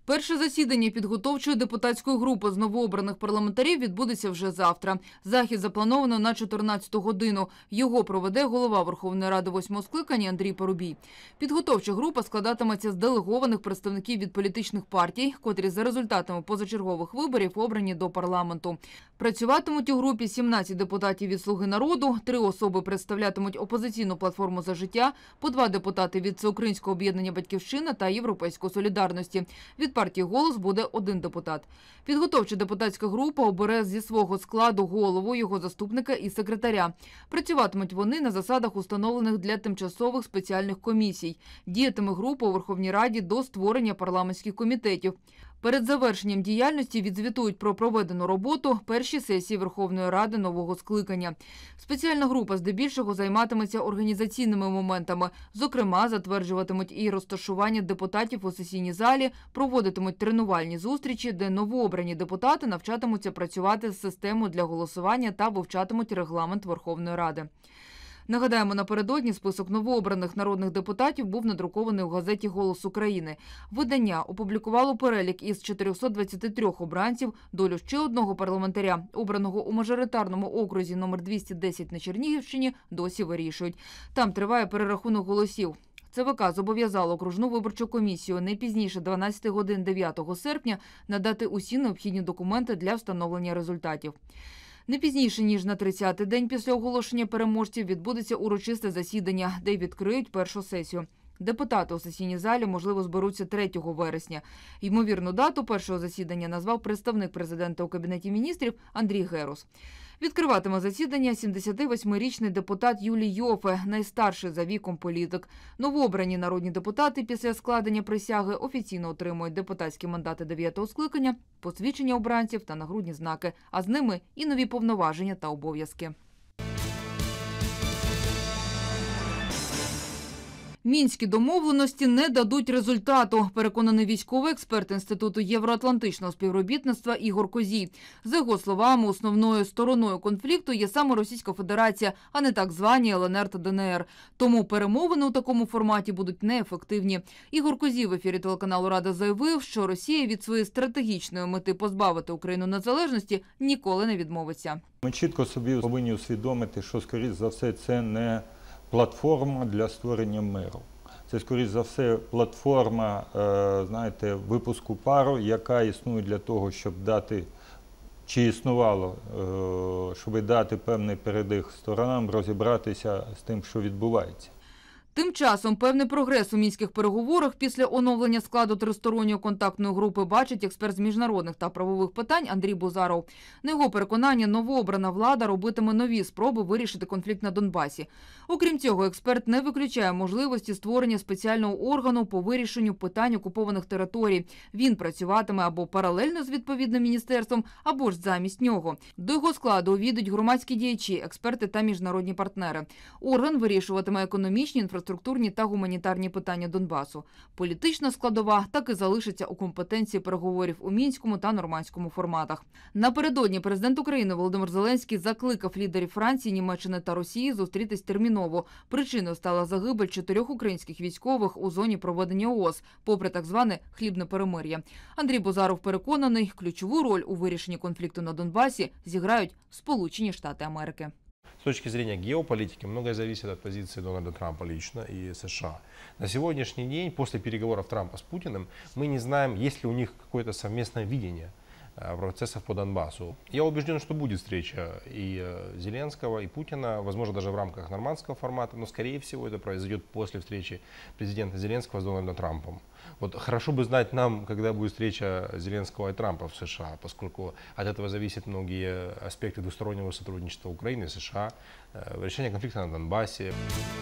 Перше засідання підготовчої депутатської групи з новообраних парламентарів відбудеться вже завтра. Захід заплановано на 14 годину. Його проведе голова Верховної Ради 8-го скликання Андрій Парубій. Підготовча група складатиметься з делегованих представників від політичних партій, котрі за результатами позачергових виборів обрані до парламенту. Працюватимуть у групі 17 депутатів від «Слуги народу», 3 особи представлятимуть опозиційну платформу «За життя», по 2 депутати від Всеукраїнського об'єднання «Батьківщина» та «Європейської солідарності». Від партії «Голос» буде 1 депутат. Підготовча депутатська група обере зі свого складу голову, його заступника і секретаря. Працюватимуть вони на засадах, установлених для тимчасових спеціальних комісій. Діятиме група у Верховній Раді до створення парламентських комітетів. Перед завершенням діяльності відзвітують про проведену роботу перші сесії Верховної Ради нового скликання. Спеціальна група здебільшого займатиметься організаційними моментами. Зокрема, затверджуватимуть і розташування депутатів у сесійній залі, проводитимуть тренувальні зустрічі, де новообрані депутати навчатимуться працювати з системою для голосування та вивчатимуть регламент Верховної Ради. Нагадаємо, напередодні список новообраних народних депутатів був надрукований у газеті «Голос України». Видання опублікувало перелік із 423 обранців, долю ще одного парламентаря, обраного у мажоритарному окрузі номер 210 на Чернігівщині, досі вирішують. Там триває перерахунок голосів. ЦВК зобов'язало окружну виборчу комісію не пізніше 12 годин 9 серпня надати усі необхідні документи для встановлення результатів. Не пізніше, ніж на 30-й день після оголошення переможців відбудеться урочисте засідання, де відкриють першу сесію. Депутати у сесійній залі, можливо, зберуться 3 вересня. Ймовірну дату першого засідання назвав представник президента у Кабінеті міністрів Андрій Герус. Відкриватиме засідання 78-річний депутат Юлій Йофе, найстарший за віком політик. Новообрані народні депутати після складення присяги офіційно отримують депутатські мандати 9-го скликання, посвідчення обранців та нагрудні знаки, а з ними і нові повноваження та обов'язки. Мінські домовленості не дадуть результату, переконаний військовий експерт Інституту євроатлантичного співробітництва Ігор Козій. За його словами, основною стороною конфлікту є саме Російська Федерація, а не так звані ЛНР та ДНР. Тому перемовини у такому форматі будуть неефективні. Ігор Козій в ефірі телеканалу «Рада» заявив, що Росія від своєї стратегічної мети позбавити Україну незалежності ніколи не відмовиться. Ми чітко собі повинні усвідомити, що, скоріш за все, це не платформа для створення миру. Це, скоріш за все, платформа, знаєте, випуску пару, яка існує для того, щоб дати, чи існувало, щоб дати певний передих сторонам розібратися з тим, що відбувається. Тим часом певний прогрес у мінських переговорах після оновлення складу тристоронньої контактної групи бачить експерт з міжнародних та правових питань Андрій Бузаров. На його переконання, новообрана влада робитиме нові спроби вирішити конфлікт на Донбасі. Окрім цього, експерт не виключає можливості створення спеціального органу по вирішенню питань окупованих територій. Він працюватиме або паралельно з відповідним міністерством, або ж замість нього. До його складу увійдуть громадські діячі, експерти та міжнародні партнери. Орган вирішуватиме економічні, інфраструктурні та гуманітарні питання Донбасу. Політична складова так і залишиться у компетенції переговорів у мінському та нормандському форматах. Напередодні президент України Володимир Зеленський закликав лідерів Франції, Німеччини та Росії зустрітись терміново. Причиною стала загибель 4 українських військових у зоні проведення ООС, попри так зване хлібне перемир'я. Андрій Бузаров переконаний, ключову роль у вирішенні конфлікту на Донбасі зіграють Сполучені Штати Америки. С точки зрения геополитики многое зависит от позиции Дональда Трампа лично и США. На сегодняшний день, после переговоров Трампа с Путиным, мы не знаем, есть ли у них какое-то совместное видение процессов по Донбассу. Я убежден, что будет встреча и Зеленского, и Путина, возможно, даже в рамках нормандского формата, но, скорее всего, это произойдет после встречи президента Зеленского с Дональдом Трампом. Вот хорошо бы знать нам, когда будет встреча Зеленского и Трампа в США, поскольку от этого зависят многие аспекты двустороннего сотрудничества Украины и США, решение конфликта на Донбассе.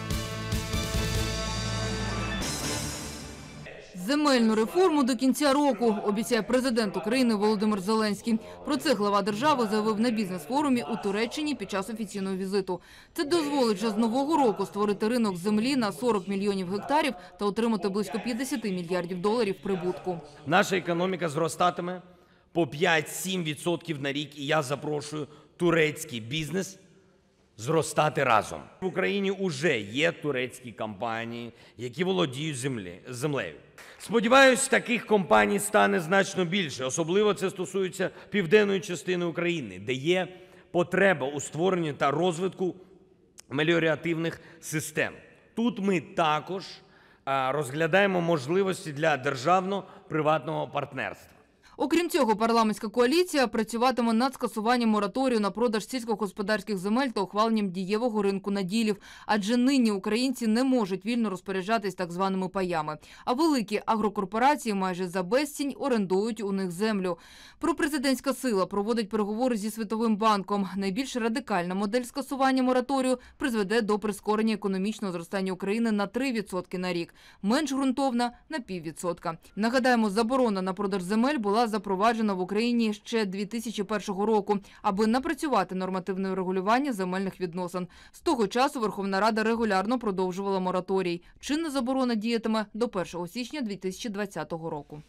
Земельну реформу до кінця року, обіцяє президент України Володимир Зеленський. Про це глава держави заявив на бізнес-форумі у Туреччині під час офіційного візиту. Це дозволить вже з нового року створити ринок землі на 40 мільйонів гектарів та отримати близько 50 мільярдів доларів прибутку. Наша економіка зростатиме по 5-7% на рік, і я запрошую турецький бізнес зростати разом. В Україні уже є турецькі компанії, які володіють землею. Сподіваюсь, таких компаній стане значно більше. Особливо це стосується південної частини України, де є потреба у створенні та розвитку меліоративних систем. Тут ми також розглядаємо можливості для державно-приватного партнерства. Окрім цього, парламентська коаліція працюватиме над скасуванням мораторію на продаж сільськогосподарських земель та ухваленням дієвого ринку наділів. Адже нині українці не можуть вільно розпоряджатись так званими паями. А великі агрокорпорації майже за безцінь орендують у них землю. Пропрезидентська сила проводить переговори зі Світовим банком. Найбільш радикальна модель скасування мораторію призведе до прискорення економічного зростання України на 3% на рік. Менш ґрунтовна – на 0,5%. Нагадаємо, заборона на продаж земель була запроваджена в Україні ще 2001 року, аби напрацювати нормативне регулювання земельних відносин. З того часу Верховна Рада регулярно продовжувала мораторій. Чинна заборона діятиме до 1 січня 2020 року.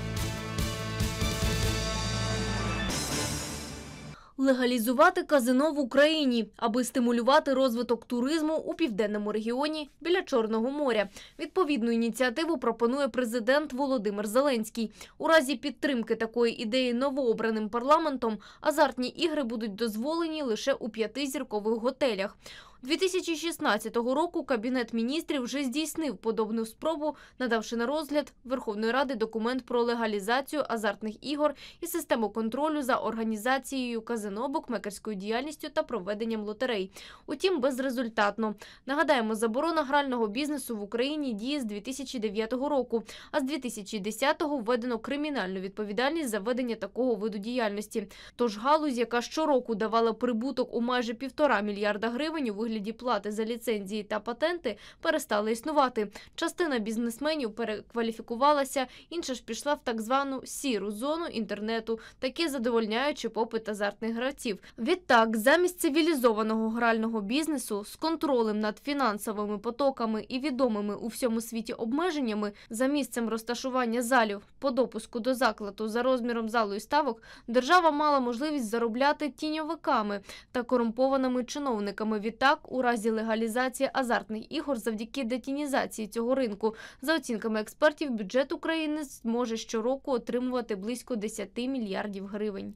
Легалізувати казино в Україні, аби стимулювати розвиток туризму у південному регіоні біля Чорного моря. Відповідну ініціативу пропонує президент Володимир Зеленський. У разі підтримки такої ідеї новообраним парламентом азартні ігри будуть дозволені лише у 5-зіркових готелях. 2016 року Кабінет міністрів вже здійснив подобну спробу, надавши на розгляд Верховної Ради документ про легалізацію азартних ігор і систему контролю за організацією казино, букмекерською діяльністю та проведенням лотерей. Утім, безрезультатно. Нагадаємо, заборона грального бізнесу в Україні діє з 2009 року, а з 2010-го введено кримінальну відповідальність за ведення такого виду діяльності. Тож галузь, яка щороку давала прибуток у майже 1,5 мільярда гривень у вигляді плати за ліцензії та патенти, перестала існувати. Частина бізнесменів перекваліфікувалася, інша ж пішла в так звану сіру зону інтернету, таки задовольняючи попит азартних гравців. Відтак, замість цивілізованого грального бізнесу з контролем над фінансовими потоками і відомими у всьому світі обмеженнями за місцем розташування залів по допуску до закладу за розміром залу і ставок, держава мала можливість заробляти тіньовиками та корумпованими чиновниками. Відтак, у разі легалізації азартних ігор завдяки детінізації цього ринку, за оцінками експертів, бюджет України зможе щороку отримувати близько 10 мільярдів гривень.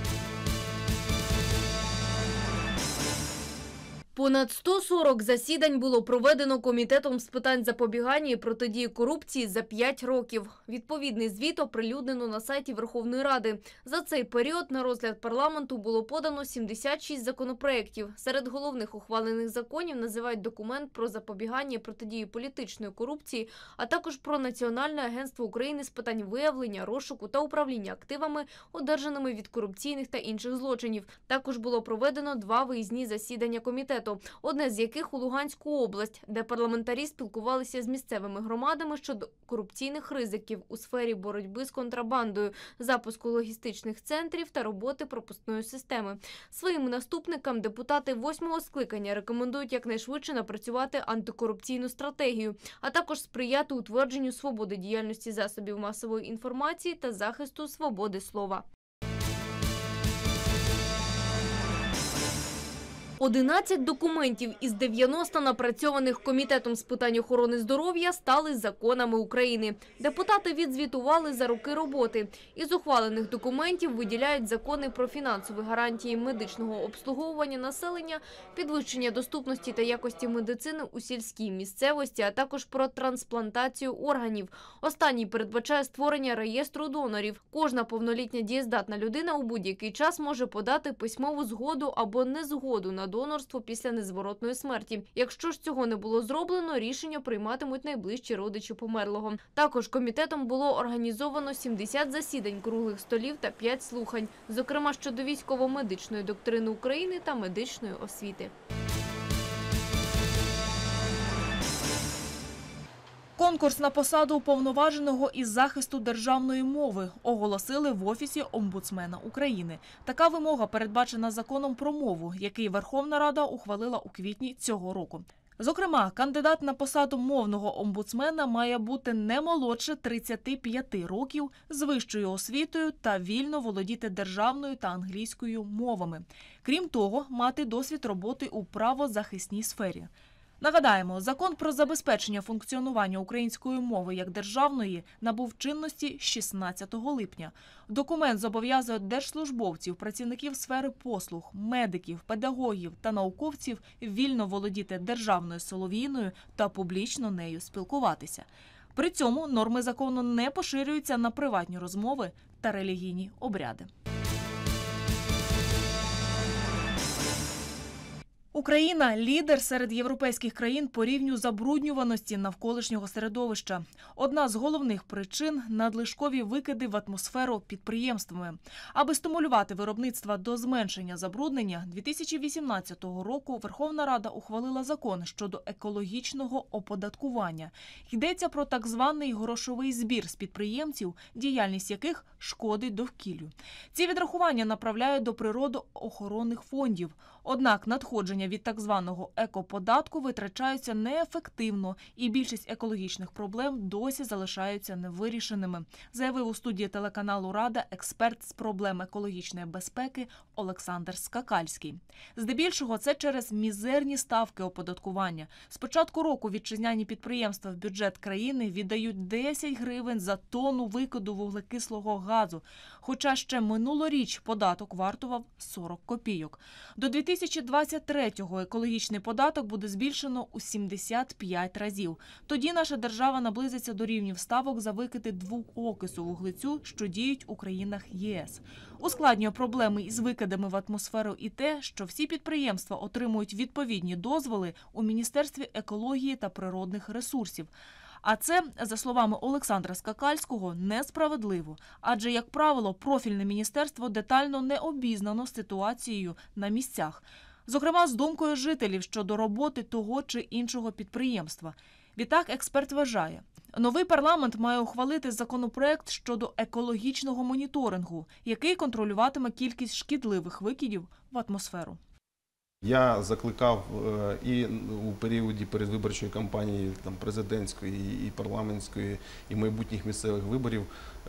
Понад 140 засідань було проведено Комітетом з питань запобігання і протидії корупції за 5 років. Відповідний звіт оприлюднено на сайті Верховної Ради. За цей період на розгляд парламенту було подано 76 законопроєктів. Серед головних ухвалених законів називають документ про запобігання і протидію політичної корупції, а також про Національне агентство України з питань виявлення, розшуку та управління активами, одержаними від корупційних та інших злочинів. Також було проведено 2 виїзні засідання комітету. Одне з яких у Луганську область, де парламентарі спілкувалися з місцевими громадами щодо корупційних ризиків у сфері боротьби з контрабандою, запуску логістичних центрів та роботи пропускної системи. Своїм наступникам депутати 8-го скликання рекомендують якнайшвидше напрацювати антикорупційну стратегію, а також сприяти утвердженню свободи діяльності засобів масової інформації та захисту свободи слова. 11 документів із 90 напрацьованих Комітетом з питань охорони здоров'я стали законами України. Депутати відзвітували за роки роботи. Із ухвалених документів виділяють закони про фінансові гарантії медичного обслуговування населення, підвищення доступності та якості медицини у сільській місцевості, а також про трансплантацію органів. Останній передбачає створення реєстру донорів. Кожна повнолітня дієздатна людина у будь-який час може подати письмову згоду або незгоду на донорство після незворотної смерті. Якщо ж цього не було зроблено, рішення прийматимуть найближчі родичі померлого. Також комітетом було організовано 70 засідань круглих столів та 5 слухань, зокрема щодо військово-медичної доктрини України та медичної освіти. Конкурс на посаду уповноваженого із захисту державної мови оголосили в Офісі омбудсмена України. Така вимога передбачена законом про мову, який Верховна Рада ухвалила у квітні цього року. Зокрема, кандидат на посаду мовного омбудсмена має бути не молодше 35 років, з вищою освітою та вільно володіти державною та англійською мовами. Крім того, мати досвід роботи у правозахисній сфері. Нагадаємо, закон про забезпечення функціонування української мови як державної набув чинності 16 липня. Документ зобов'язує держслужбовців, працівників сфери послуг, медиків, педагогів та науковців вільно володіти державною солов'їною та публічно нею спілкуватися. При цьому норми закону не поширюються на приватні розмови та релігійні обряди. Україна – лідер серед європейських країн по рівню забруднюваності навколишнього середовища. Одна з головних причин – надлишкові викиди в атмосферу підприємствами. Аби стимулювати виробництво до зменшення забруднення, 2018 року Верховна Рада ухвалила закон щодо екологічного оподаткування. Йдеться про так званий грошовий збір з підприємців, діяльність яких шкодить довкіллю. Ці відрахування направляють до природоохоронних фондів. Однак надходження від так званого екоподатку витрачаються неефективно і більшість екологічних проблем досі залишаються невирішеними, заявив у студії телеканалу «Рада» експерт з проблем екологічної безпеки Олександр Скакальський. Здебільшого це через мізерні ставки оподаткування. З початку року вітчизняні підприємства в бюджет країни віддають 10 гривень за тонну викиду вуглекислого газу, хоча ще минулоріч податок вартував 40 копійок. До 2023-го екологічний податок буде збільшено у 75 разів. Тоді наша держава наблизиться до рівнів ставок за викиди двуокису вуглецю, що діють у країнах ЄС. Ускладнює проблеми із викидами в атмосферу і те, що всі підприємства отримують відповідні дозволи у Міністерстві екології та природних ресурсів. А це, за словами Олександра Скакальського, несправедливо. Адже, як правило, профільне міністерство детально не обізнано з ситуацією на місцях. Зокрема, з думкою жителів щодо роботи того чи іншого підприємства. Відтак, експерт вважає, новий парламент має ухвалити законопроект щодо екологічного моніторингу, який контролюватиме кількість шкідливих викидів в атмосферу. Я закликав і у періоді передвиборчої кампанії президентської, і парламентської, і майбутніх місцевих виборів,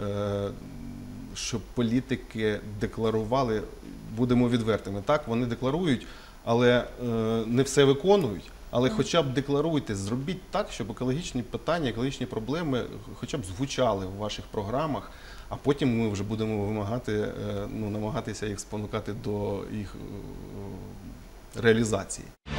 щоб політики декларували, будемо відвертими, так, вони декларують, але не все виконують. Але хоча б декларуйте, зробіть так, щоб екологічні питання, екологічні проблеми хоча б звучали в ваших програмах, а потім ми вже будемо вимагати, намагатися їх спонукати до їх реалізації.